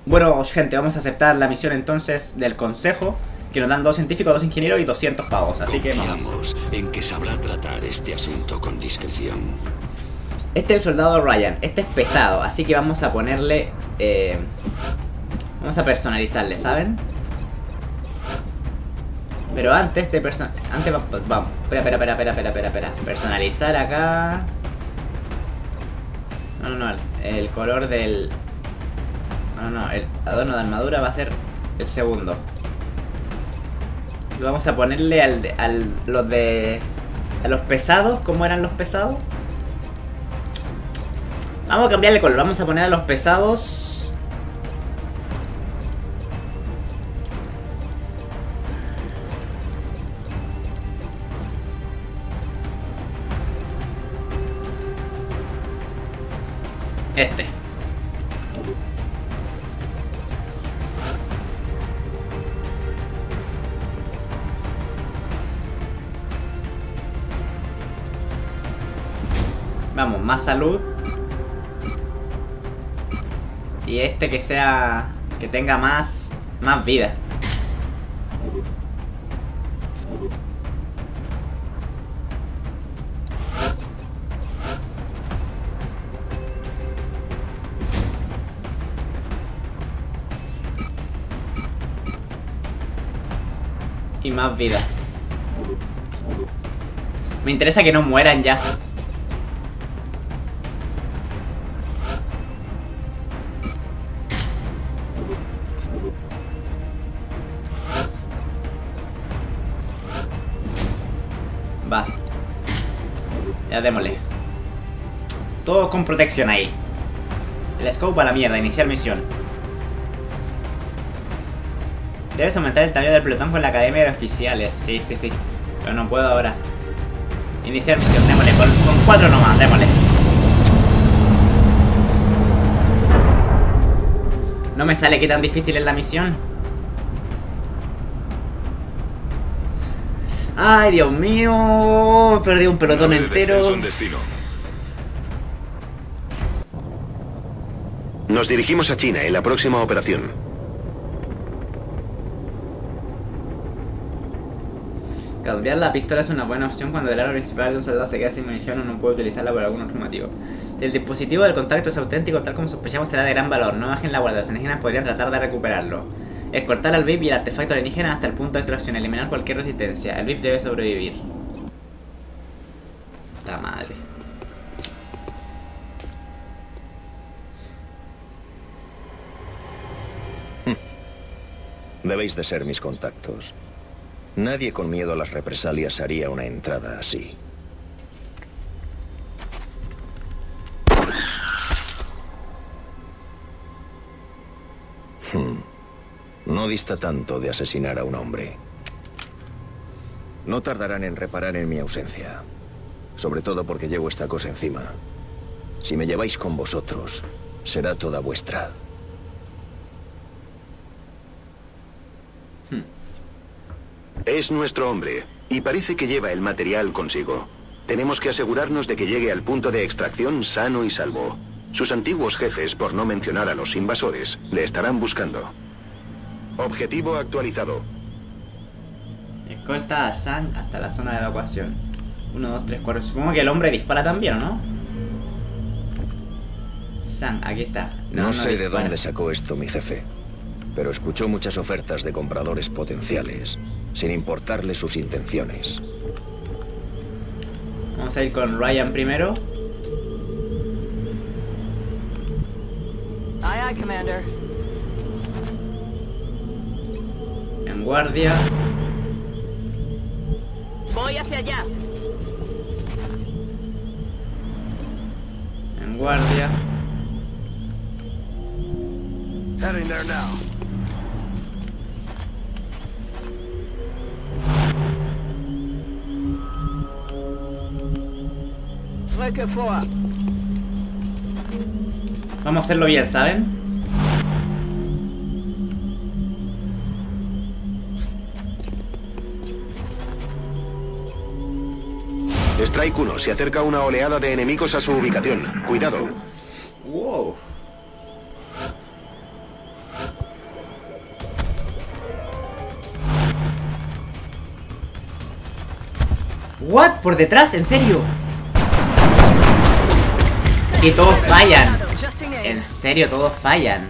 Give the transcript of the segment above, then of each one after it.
Bueno, gente, vamos a aceptar la misión entonces del consejo, que nos dan 2 científicos, 2 ingenieros y 200 pavos, así que vamos. Confiamos en que sabrá tratar este asunto con discreción. Este es el soldado Ryan, este es pesado, así que vamos a ponerle... vamos a personalizarle, ¿saben? Pero antes de vamos, espera. Personalizar acá... No, el color del... No, el adorno de armadura va a ser el segundo. Vamos a ponerle a los pesados. ¿Cómo eran los pesados? Vamos a cambiarle el color. Vamos a poner a los pesados. Este. Vamos, más salud. Y este que sea... que tenga más vida. Y más vida. Me interesa que no mueran ya. Va. Ya démosle. Todo con protección ahí. El scope a la mierda. Iniciar misión. Debes aumentar el tamaño del pelotón con la academia de oficiales. Sí. Pero no puedo ahora. Iniciar misión. Démosle. Con 4 nomás. Démosle. No me sale qué tan difícil es la misión. Ay, Dios mío. Perdí un pelotón entero. Nos dirigimos a China en la próxima operación. Cambiar la pistola es una buena opción cuando el arma principal de un soldado se queda sin munición o no puede utilizarla por algún otro motivo. Si el dispositivo del contacto es auténtico, tal como sospechamos, será de gran valor. No bajen la guardia, los alienígenas podrían tratar de recuperarlo. Escoltar al VIP y el artefacto alienígena hasta el punto de extracción. Eliminar cualquier resistencia. El VIP debe sobrevivir. Puta madre. Debéis de ser mis contactos. Nadie con miedo a las represalias haría una entrada así. No dista tanto de asesinar a un hombre. No tardarán en reparar en mi ausencia. Sobre todo porque llevo esta cosa encima. Si me lleváis con vosotros, será toda vuestra. Es nuestro hombre, y parece que lleva el material consigo. Tenemos que asegurarnos de que llegue al punto de extracción sano y salvo. Sus antiguos jefes, por no mencionar a los invasores, le estarán buscando. Objetivo actualizado. Escolta a Sang hasta la zona de evacuación. 1, 2, 3, 4. Supongo que el hombre dispara también, ¿o no? Sang, aquí está. No sé de dónde sacó esto mi jefe, pero escuchó muchas ofertas de compradores potenciales, sin importarle sus intenciones. Vamos a ir con Ryan primero. Aye, Commander. En guardia. Voy hacia allá. En guardia. Heading there now. Vamos a hacerlo bien, ¿saben? Strike 1, se acerca una oleada de enemigos a su ubicación. Cuidado. Wow. ¿What? ¿Por detrás? ¿En serio? Y todos fallan. En serio, todos fallan.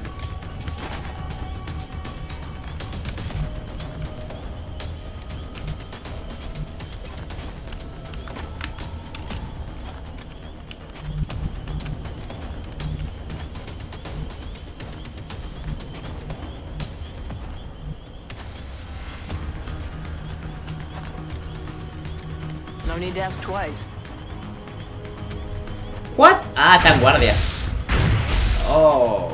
No need to ask twice. ¿What? Ah, está en guardia. Oh.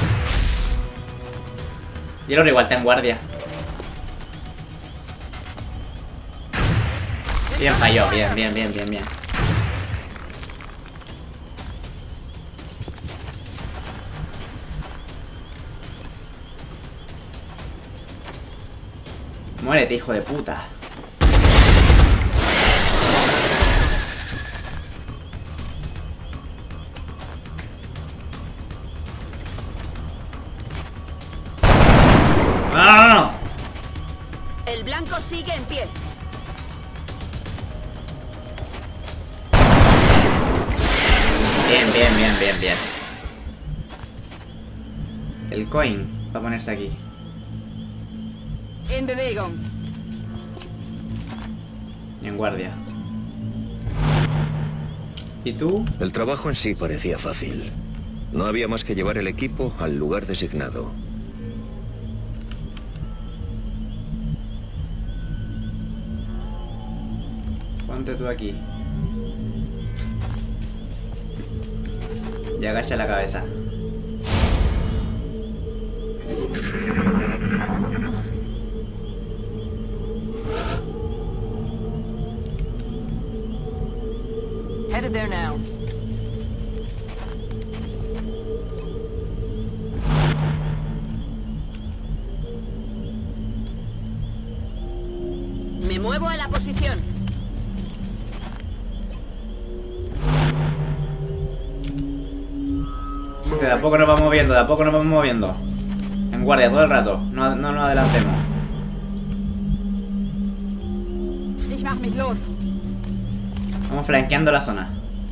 Y el otro igual está en guardia. Bien, falló. Bien, bien, bien, bien, bien. Muérete, hijo de puta. ¡No! El blanco sigue en pie. Bien, bien, bien, bien, bien. El coin va a ponerse aquí. En Bewegung. Y en guardia. ¿Y tú? El trabajo en sí parecía fácil. No había más que llevar el equipo al lugar designado. Ponte tú aquí. Y agacha la cabeza. Headed there now. Me muevo a la posición. De a poco nos vamos moviendo, de a poco nos vamos moviendo. En guardia todo el rato. No nos adelantemos. Ich mach mich los. Vamos flanqueando la zona.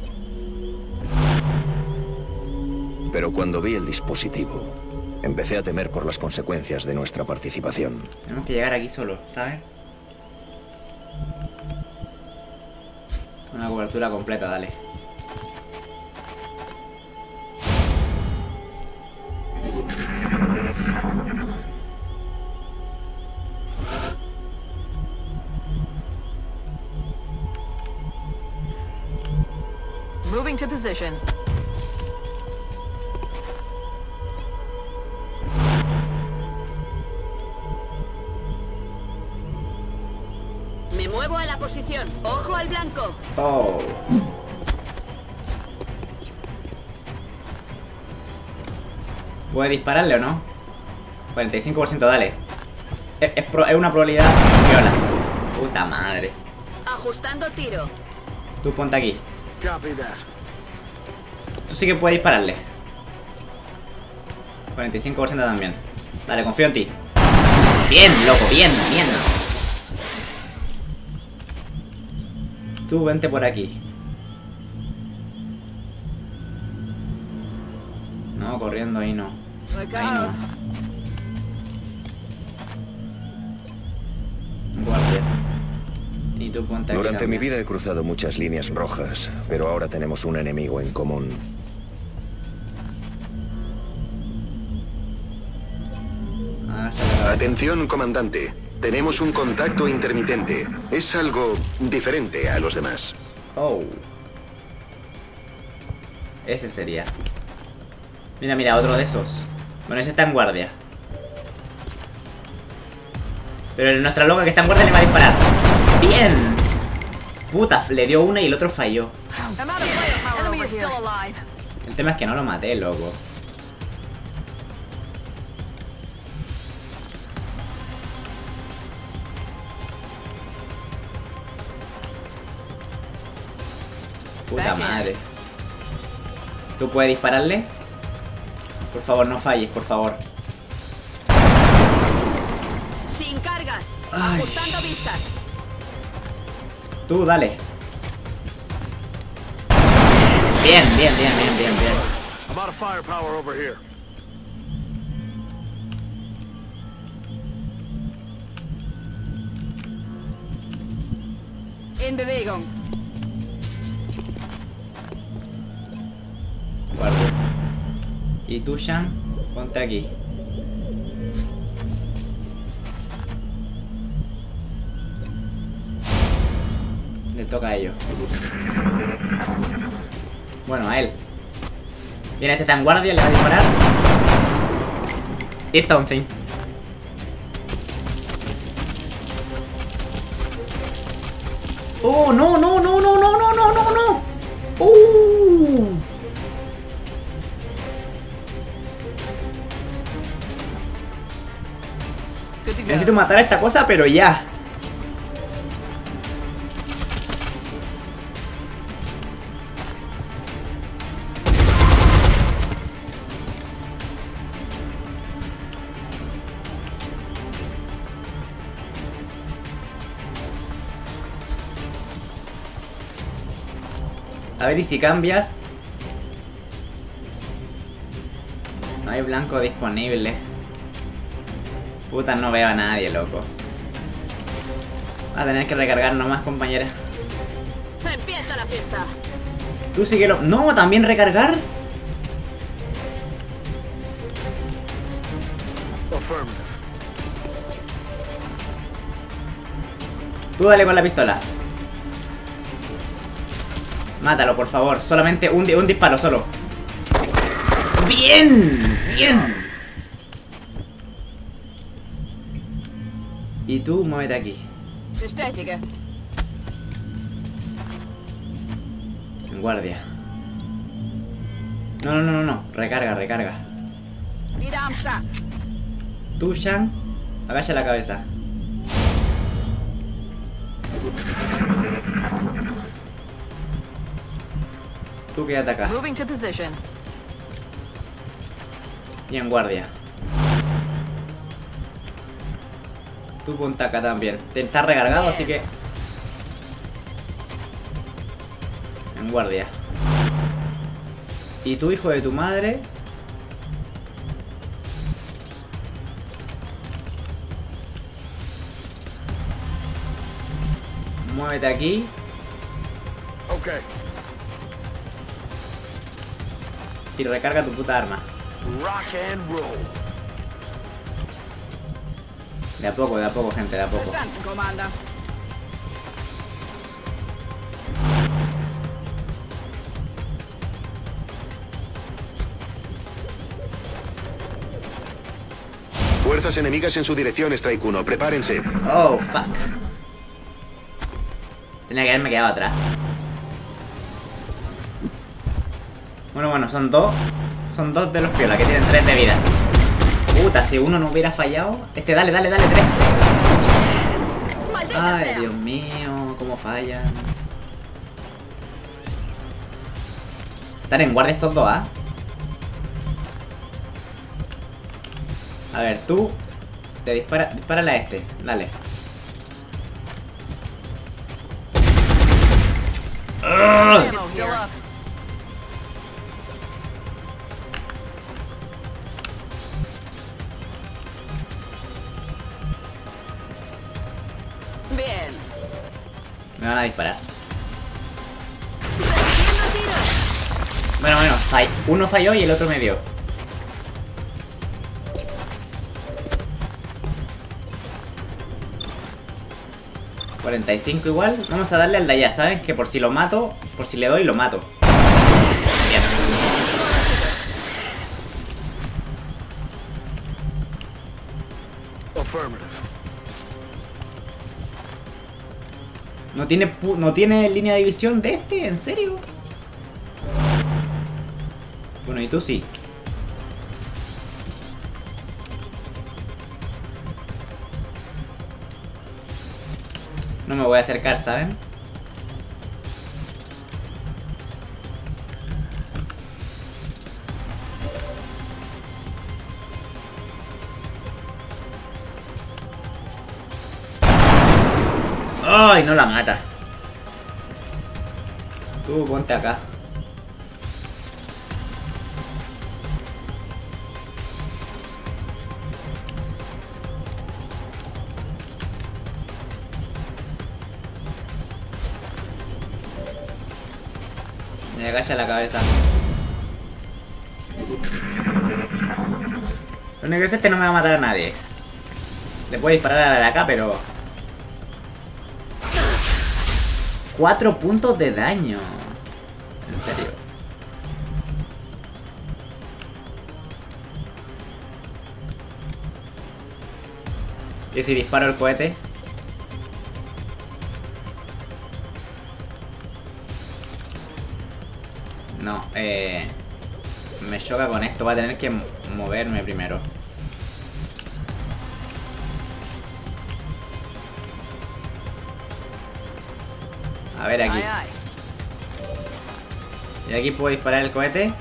Pero cuando vi el dispositivo, empecé a temer por las consecuencias de nuestra participación. Tenemos que llegar aquí solo, ¿sabes? Una cobertura completa, dale. Moving to position. Me muevo a la posición. ¡Ojo al blanco! Oh. ¿Puede dispararle o no? 45%, dale. Es una probabilidad viola. Puta madre. Ajustando tiro. Tú ponte aquí. Tú sí que puedes dispararle. 45% también. Dale, confío en ti. Bien, loco, bien, bien. Tú vente por aquí. No, corriendo ahí no. Ahí no. Guardia. Y tú ponte aquí Durante mi también. vida he cruzado muchas líneas rojas, pero ahora tenemos un enemigo en común. Agacha la cabeza. Atención, comandante. Tenemos un contacto intermitente. Es algo diferente a los demás. Oh. Ese sería. Mira, mira, otro de esos. Bueno, ese está en guardia. Pero nuestra loca que está en guardia le va a disparar. ¡Bien! Puta, le dio una y el otro falló. I'm out of firepower over here. Alive. El tema es que no lo maté, loco. Puta madre. ¿Tú puedes dispararle? Por favor, no falles, por favor. Sin cargas. Ay. Ajustando vistas. Tú, dale. Bien, bien, bien, bien, bien, bien. I'm out of firepower over here. In Bewegung. Guardia. Y tú, Shan, ponte aquí. Le toca a ellos. Bueno, a él. Viene este tan guardia, le va a disparar. Y something. ¡Oh, no, no, no, no, no, no, no, no, no! Necesito matar a esta cosa, pero ya. A ver, y si cambias. No hay blanco disponible. Puta, no veo a nadie, loco. Va a tener que recargar nomás, compañera. Empieza la fiesta. Tú síguelo. No, también recargar. Affirmative. Tú dale con la pistola. Mátalo, por favor. Solamente un disparo, solo. ¡Bien! ¡Bien! Y tú, muévete aquí. Bestätige. En guardia. No, no, no, no, no. Recarga, recarga. Wieder am Start. Tú, Shan, agacha la cabeza. Tú quédate acá. Moving to position. Y en guardia. Tú ponte acá también. Está recargado, así que... En guardia. Y tu hijo de tu madre... Muévete aquí. Okay. Y recarga tu puta arma. Rock and roll. De a poco, gente, de a poco. Verstanden, Commander. Fuerzas enemigas en su dirección, Strike 1. Prepárense. Oh, fuck. Tenía que haberme quedado atrás. Bueno, son dos. Son dos de los piolas que tienen 3 de vida. Puta, si uno no hubiera fallado. Dale, 3. Maldita Ay, sea. Dios mío, cómo fallan. Están en guardia estos dos, ¿ah? A ver, tú. Te dispárale a este. Dale. It's still up. Bien. Me van a disparar. Recibiendo tiros. Bueno, uno falló y el otro me dio. $45 igual. Vamos a darle al de allá, ¿saben? Que por si lo mato, por si le doy, lo mato. Bien. Affirmative. ¿No tiene línea de visión de este? ¿En serio? Bueno, y tú sí. No me voy a acercar, ¿saben? ¡Ay! No la mata. Tú ponte acá. Me agacha la cabeza. Lo único que es este no me va a matar a nadie. Le puedo disparar a la de acá, pero... 4 puntos de daño. En serio. ¿Y si disparo el cohete? No, me choca con esto. Va a tener que moverme primero. A ver aquí. ¿Y aquí puedo disparar el cohete?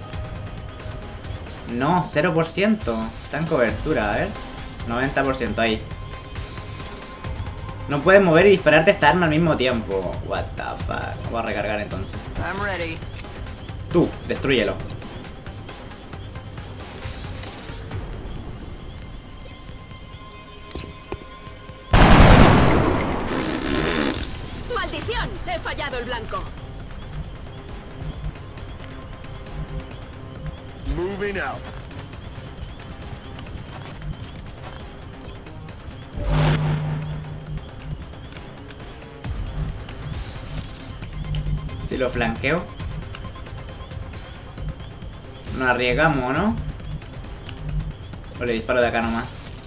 No, 0%. Está en cobertura, a ver. 90% ahí. No puedes mover y dispararte esta arma al mismo tiempo. What the fuck. Voy a recargar entonces. Tú, destrúyelo. ¡Maldición! He fallado el blanco. Moving out. Si lo flanqueo. Nos arriesgamos, ¿no? O le disparo de acá nomás.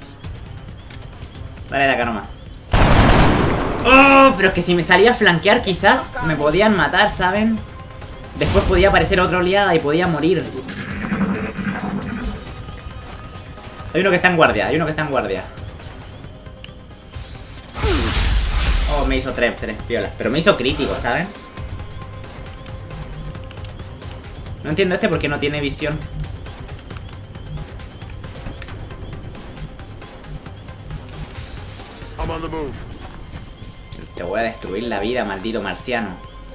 Dale de acá nomás. ¡Oh! Pero es que si me salía a flanquear quizás me podían matar, ¿saben? Después podía aparecer otra oleada y podía morir. Hay uno que está en guardia, hay uno que está en guardia. Oh, me hizo tres piolas. Pero me hizo crítico, ¿saben? No entiendo este porque no tiene visión. I'm on the move. Te voy a destruir la vida, maldito marciano.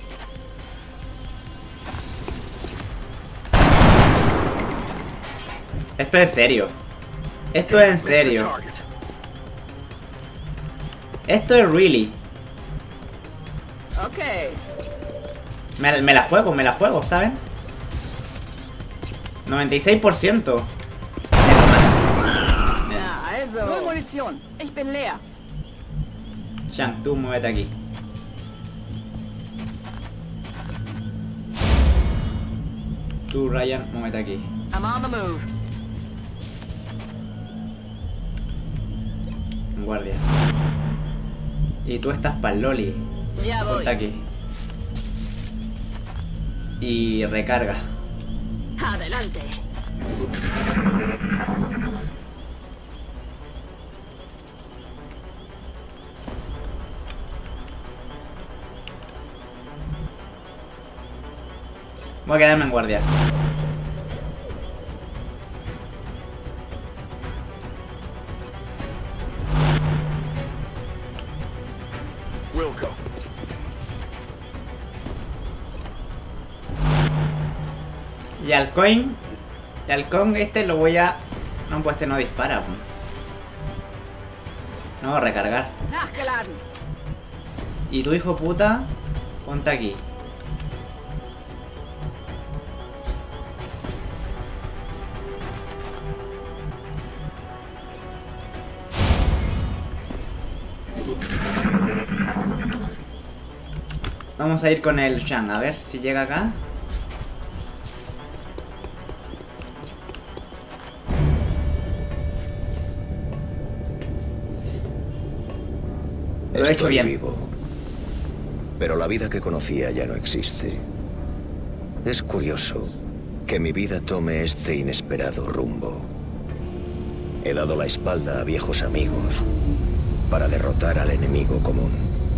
Esto es serio. Esto es en serio. Esto es really. Ok. Me la juego, ¿saben? 96%. Nueva munición. Ich bin leer. Shang, tú muévete aquí. Tú, Ryan, muévete aquí. I'm on the move. Guardia. Y tú estás pa'l loli. Ya voy. Ponte aquí. Y recarga. Adelante. Voy a quedarme en guardia. Wilco. Y al coin. Y al con este lo voy a... No, pues este no dispara. No, recargar. Nachgeladen. Y tu hijo puta, ponte aquí. Vamos a ir con el Shang, a ver si llega acá. Lo he hecho Estoy bien. vivo. Pero la vida que conocía ya no existe. Es curioso que mi vida tome este inesperado rumbo. He dado la espalda a viejos amigos para derrotar al enemigo común.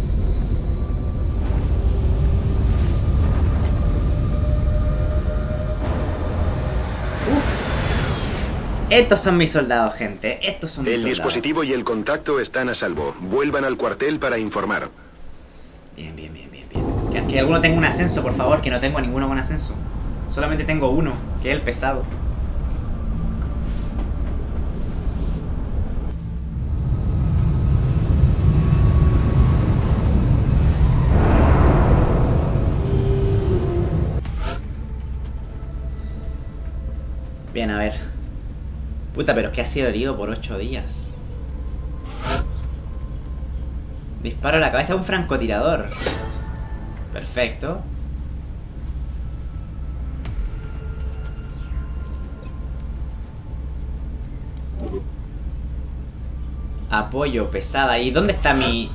Estos son mis soldados, gente. Estos son mis El soldados. dispositivo y el contacto están a salvo. Vuelvan al cuartel para informar. Bien, bien, bien, bien, bien. Que alguno tenga un ascenso, por favor, que no tengo ninguno con ascenso. Solamente tengo uno, que es el pesado. Bien, a ver. Puta, pero es que ha sido herido por 8 días. Disparo a la cabeza de un francotirador. Perfecto. Apoyo, pesada. ¿Y dónde está mi...?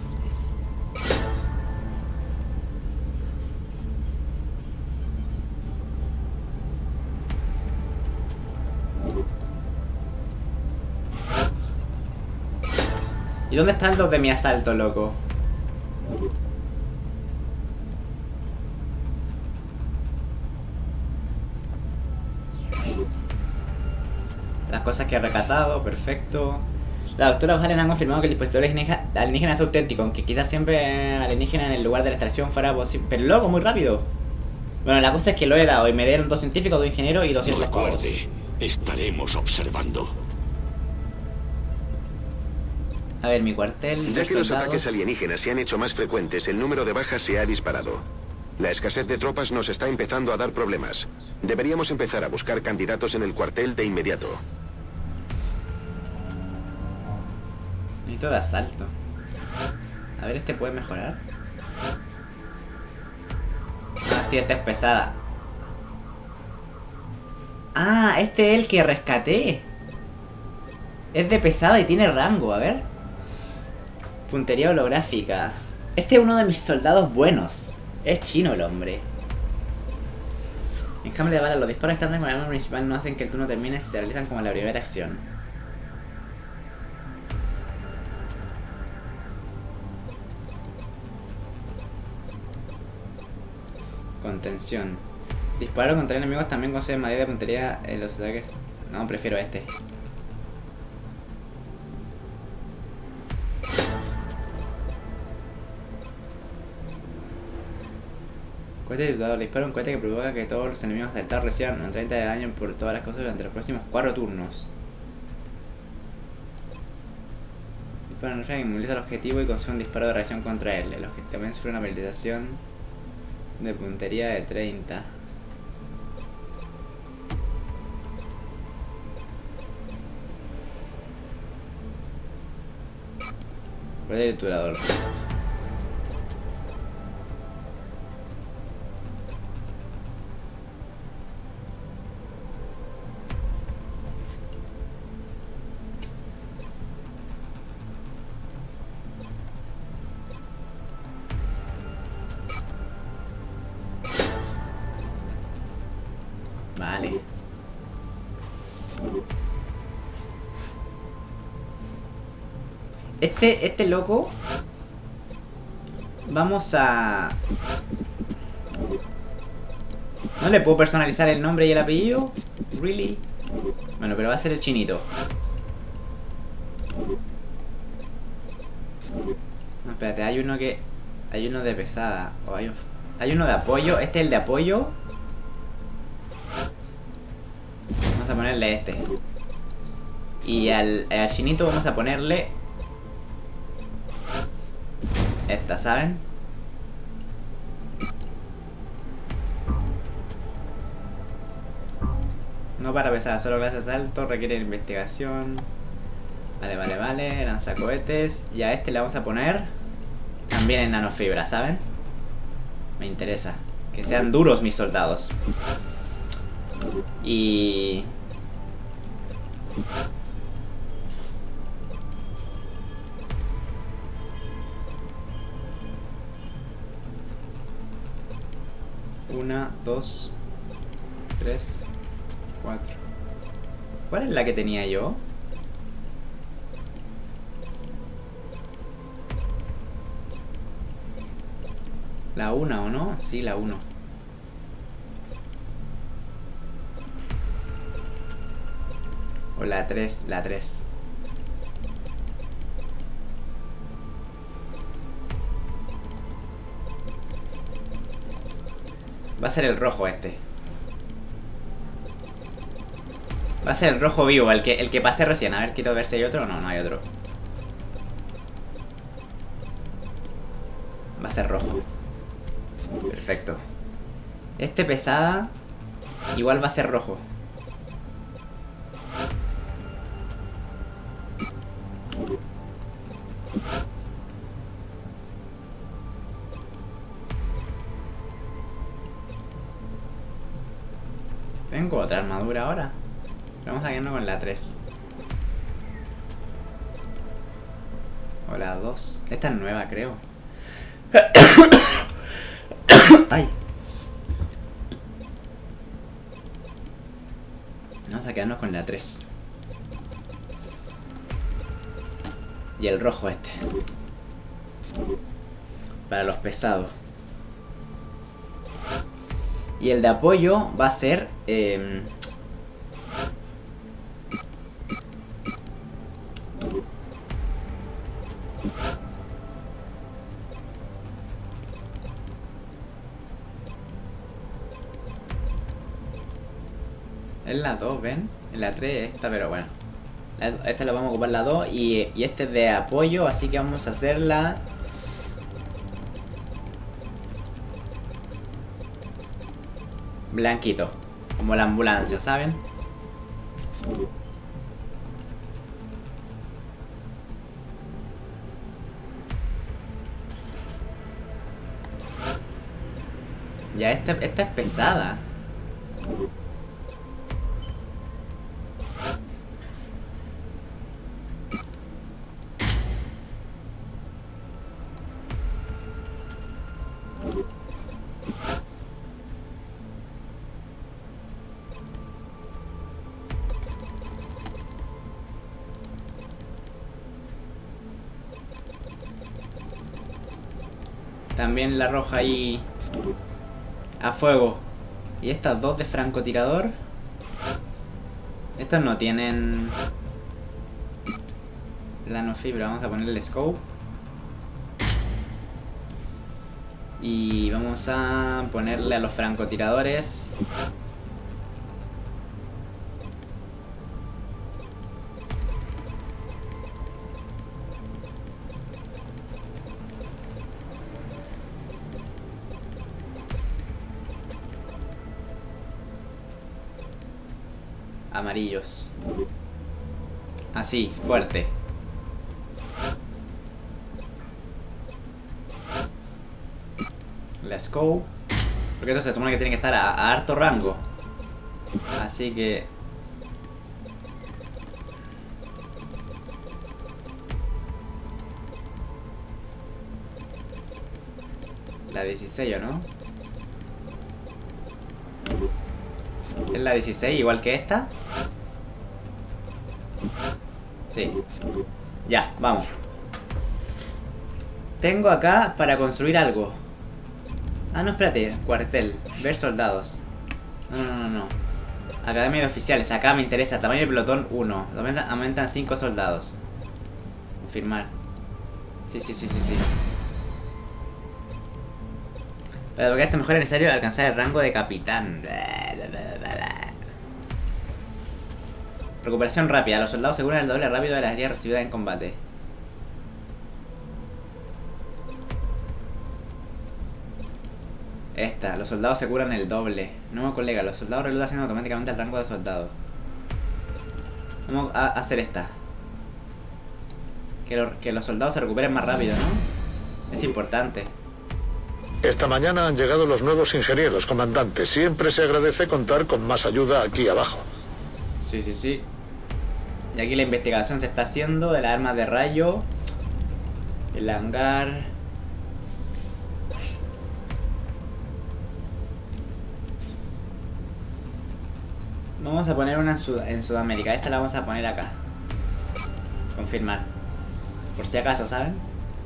¿Y dónde están los de mi asalto, loco? Las cosas que he recatado, perfecto. La doctora O'Hallen han confirmado que el dispositivo alienígena es auténtico, aunque quizás siempre alienígena en el lugar de la extracción fuera posible. Pero loco, muy rápido. Bueno, la cosa es que lo he dado y me dieron 2 científicos, 2 ingenieros y 200 pavos. Recuerde, estaremos observando. A ver, mi cuartel. Ya que los soldados. ataques alienígenas se han hecho más frecuentes, el número de bajas se ha disparado. La escasez de tropas nos está empezando a dar problemas. Deberíamos empezar a buscar candidatos en el cuartel de inmediato. Necesito de asalto. A ver, este puede mejorar. Ah, sí, esta es pesada. Ah, este es el que rescaté. Es de pesada y tiene rango, a ver. Puntería holográfica. Este es uno de mis soldados buenos. Es chino el hombre. En cambio de balas, los disparos estándar con el arma principal no hacen que el turno termine si se realizan como la primera acción. Contención. Disparar contra enemigos también concede medida de puntería en los ataques. No, prefiero este. Cohete titulado. Dispara un cohete que provoca que todos los enemigos asaltados reciban un 30 de daño por todas las cosas durante los próximos 4 turnos. Dispara en y inmoviliza al objetivo y consigue un disparo de reacción contra él. El objetivo también sufre una penalización de puntería de 30. Cohete triturador. Vale. Este loco. Vamos a... ¿No le puedo personalizar el nombre y el apellido? ¿Really? Bueno, pero va a ser el chinito. No, espérate, hay uno que... Hay uno de pesada. O hay uno de apoyo. Este es el de apoyo. Vamos a ponerle este. Y al chinito vamos a ponerle... Esta, ¿saben? No para pesar, solo clase de asalto, requiere investigación. Vale, vale, vale, lanzacohetes. Y a este le vamos a poner también en nanofibra, ¿saben? Me interesa. Que sean duros mis soldados. Y... Una, dos, tres, cuatro. ¿Cuál es la que tenía yo? La 1, ¿o no? Sí, la 1. O la 3, la 3. Va a ser el rojo este. Va a ser el rojo vivo, el que pasé recién. A ver, quiero ver si hay otro. No, no hay otro. Va a ser rojo. Perfecto. Este pesada igual va a ser rojo. Tengo otra armadura ahora. Vamos a quedarnos con la 3. O la 2. Esta es nueva, creo. Ay. Vamos a quedarnos con la 3. Y el rojo este. Para los pesados. Y el de apoyo va a ser... es la 2, ¿ven? En la 3 esta, pero bueno. Esta la vamos a ocupar la 2 y este es de apoyo, así que vamos a hacerla... blanquito, como la ambulancia, ¿saben? Ya esta es pesada. También la roja ahí a fuego. Y estas dos de francotirador. Estas no tienen nanofibra. Vamos a ponerle el scope. Y vamos a ponerle a los francotiradores amarillos. Así, fuerte. La scope. Porque esto se supone que tiene que estar a harto rango. Así que... la 16, ¿o no? ¿Es la 16 igual que esta? Sí. Ya, vamos. Tengo acá para construir algo. Ah, no, espérate. Cuartel. Ver soldados. No. Academia de oficiales. Acá me interesa. Tamaño del pelotón 1. Aumentan 5 soldados. Confirmar. Sí. Para lograr esto mejor es necesario alcanzar el rango de capitán. Recuperación rápida. Los soldados aseguran el doble rápido de las heridas recibidas en combate. Esta. Los soldados se curan el doble. Nuevo colega. Los soldados reclutan automáticamente el rango de soldado. Vamos a hacer esta. Que los soldados se recuperen más rápido, ¿no? Es importante. Esta mañana han llegado los nuevos ingenieros, comandante. Siempre se agradece contar con más ayuda aquí abajo. Sí. Y aquí la investigación se está haciendo de las armas de rayo. El hangar. Vamos a poner una en Sudamérica. Esta la vamos a poner acá. Confirmar. Por si acaso, ¿saben?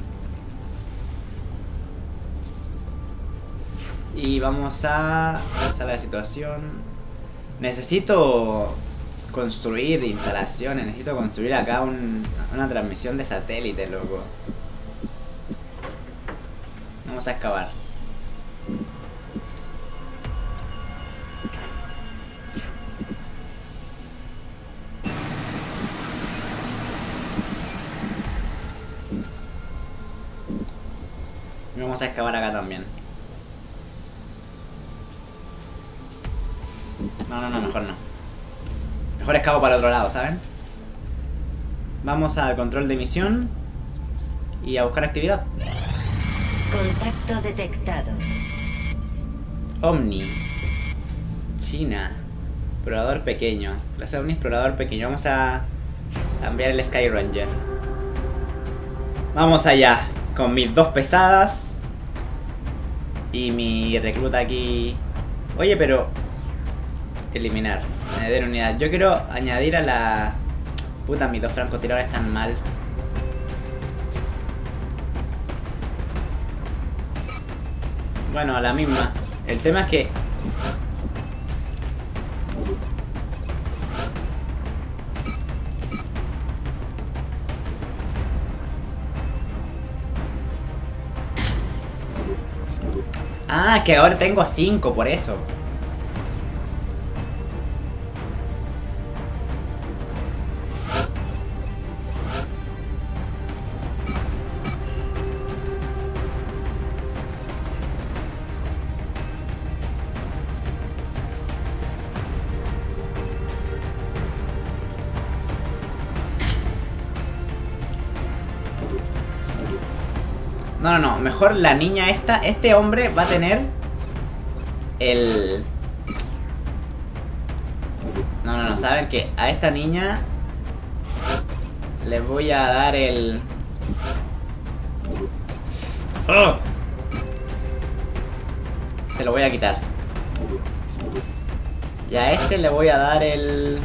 Y vamos a sala de situación. Necesito construir instalaciones. Necesito construir acá una transmisión de satélite, loco. Vamos a excavar. Vamos a excavar acá también. No, mejor no. Mejor excavo para el otro lado, ¿saben? Vamos al control de misión. Y a buscar actividad. Contacto detectado. Omni. China. Explorador pequeño. Clase Omni, explorador pequeño. Vamos a cambiar el Sky Ranger. Vamos allá. Con mis 2 pesadas. Y mi recluta aquí. Oye, pero... eliminar. Añadir unidad. Yo quiero añadir a la... Puta, mis 2 francotiradores están mal. Bueno, a la misma. El tema es que... Ah, que ahora tengo a 5, por eso. No, mejor la niña esta. Este hombre va a tener el... No, saben que a esta niña le voy a dar el... ¡Oh! Se lo voy a quitar. Y a este le voy a dar el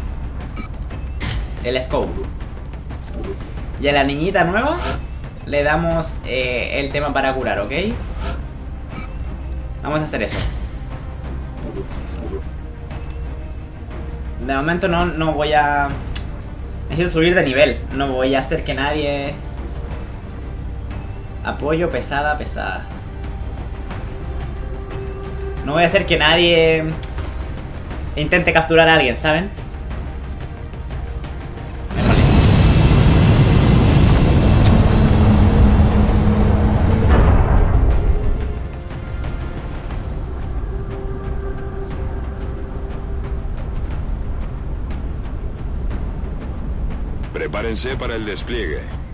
scope. Y a la niñita nueva le damos el tema para curar, ¿ok? Vamos a hacer eso. De momento no voy a... Necesito subir de nivel. No voy a hacer que nadie... Apoyo pesada. No voy a hacer que nadie intente capturar a alguien, ¿saben? Prepárense para el despliegue.